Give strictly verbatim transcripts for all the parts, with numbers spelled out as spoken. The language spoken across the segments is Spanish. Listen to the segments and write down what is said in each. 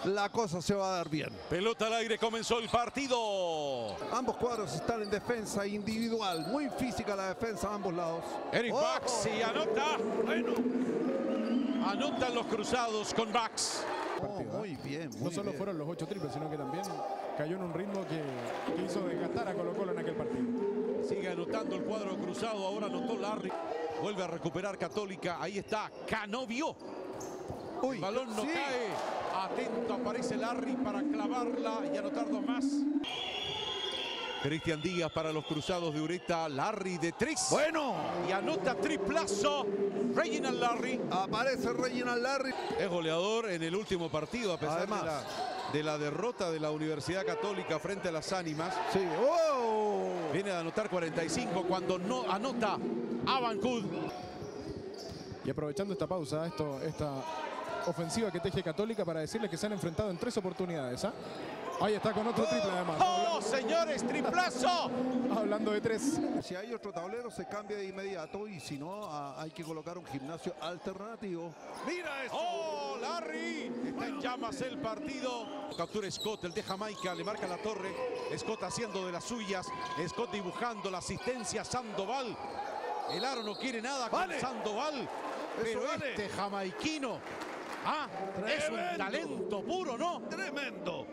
la cosa se va a dar bien. Pelota al aire, comenzó el partido. Ambos cuadros están en defensa individual, muy física la defensa a ambos lados. Eric ¡Oh! Bax y anota. Bueno, anotan los cruzados con Bax. Oh, muy bien, muy No solo bien. fueron los ocho triples, sino que también cayó en un ritmo que, que hizo desgastar a Colo Colo en aquel partido. Sigue anotando el cuadro cruzado, ahora anotó Larry. Vuelve a recuperar Católica, ahí está Canovio. Uy, El balón no sí. cae. Atento, aparece Larry para clavarla y anotar dos más. Cristian Díaz para los cruzados de Ureta. Larry de tres. Bueno, Y anota triplazo. Reginald Larry. aparece Reginald Larry. Es goleador en el último partido, a pesar Además. de la, de la derrota de la Universidad Católica frente a las Ánimas. Sí, ¡oh! Viene a anotar cuarenta y cinco cuando no anota Abancud. Y aprovechando esta pausa, esto, esta ofensiva que teje Católica para decirles que se han enfrentado en tres oportunidades. ¿ah? Ahí está con otro triple además. ¡Oh, señores! ¡Triplazo! Hablando de tres. Si hay otro tablero se cambia de inmediato y si no a- hay que colocar un gimnasio alternativo. ¡Mira eso! ¡Oh, Larry! Está en llamas el partido. Captura Scott, el de Jamaica, le marca la torre. Scott haciendo de las suyas. Scott dibujando la asistencia. Sandoval. El aro no quiere nada con Vale. Sandoval. Pero vale. este jamaiquino, ah, es un Tremendo. talento puro, ¿no? ¡Tremendo!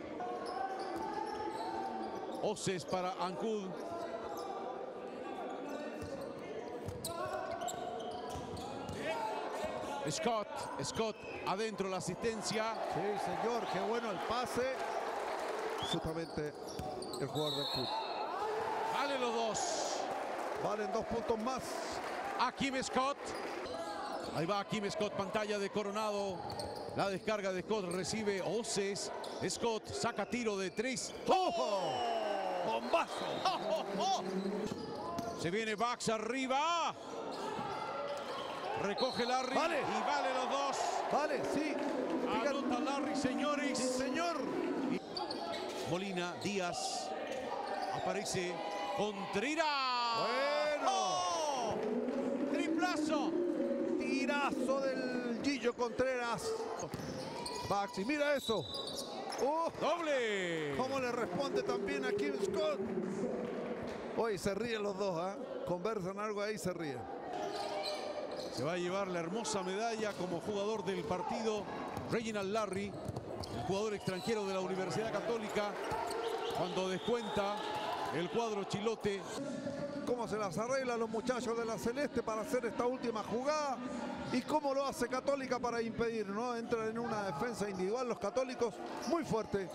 Oces para Ancud. Scott, Scott, adentro la asistencia. Sí, señor, qué bueno el pase. Justamente el jugador del club. Vale los dos. Valen dos puntos más. Akim Scott. Ahí va Akim Scott, pantalla de Coronado. La descarga de Scott recibe Oces. Scott saca tiro de tres. ¡Oh! ¡Bombazo! ¡Oh, oh, oh! Se viene Bax arriba. Recoge Larry. Vale. Y vale los dos. Vale, sí. Fíjate. Anota Larry, señores. Sí, señor. Molina, Díaz. Aparece Contreras. Bueno. ¡Oh! Triplazo. Tirazo del Gillo Contreras. Baxi, mira eso. ¡Oh! Doble. ¿Cómo le responde también a Kim Scott? Hoy se ríen los dos, ¿ah? Conversan algo ahí y se ríen. Se va a llevar la hermosa medalla como jugador del partido Reginald Larry, el jugador extranjero de la Universidad Católica, cuando descuenta el cuadro chilote. Cómo se las arreglan los muchachos de la Celeste para hacer esta última jugada y cómo lo hace Católica para impedir, ¿no? Entran en una defensa individual los católicos muy fuerte.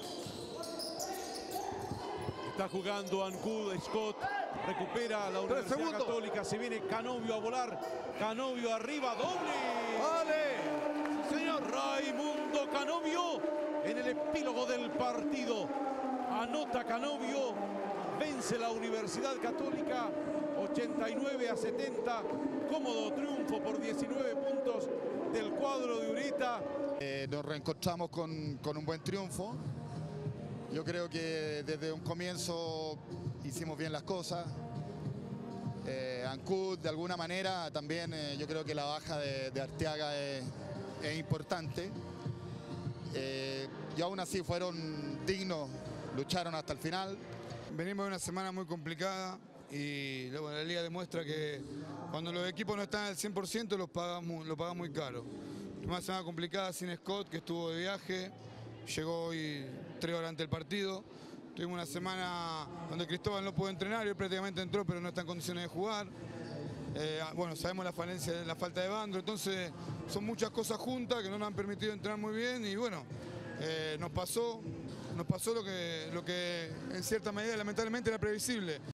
Está jugando Ancud, Scott, recupera a la Universidad segundos. Católica, se viene Canovio a volar, Canovio arriba, doble. ¡Vale! Señor Raimundo Canovio en el epílogo del partido. Anota Canovio, vence la Universidad Católica ochenta y nueve a setenta. Cómodo triunfo por diecinueve puntos del cuadro de Ureta. Eh, nos reencontramos con, con un buen triunfo. Yo creo que desde un comienzo hicimos bien las cosas. Eh, Ancud, de alguna manera, también eh, yo creo que la baja de, de Arteaga es, es importante. Eh, y aún así fueron dignos, lucharon hasta el final. Venimos de una semana muy complicada y luego la liga demuestra que cuando los equipos no están al cien por ciento los pagamos, lo pagan muy caro. Una semana complicada sin Scott, que estuvo de viaje, llegó hoy tres horas antes del partido. Tuvimos una semana donde Cristóbal no pudo entrenar, él prácticamente entró pero no está en condiciones de jugar. Eh, bueno, sabemos la falencia, la falta de Bandro, entonces son muchas cosas juntas que no nos han permitido entrenar muy bien y bueno, eh, nos pasó, nos pasó lo que, lo que en cierta medida lamentablemente era previsible.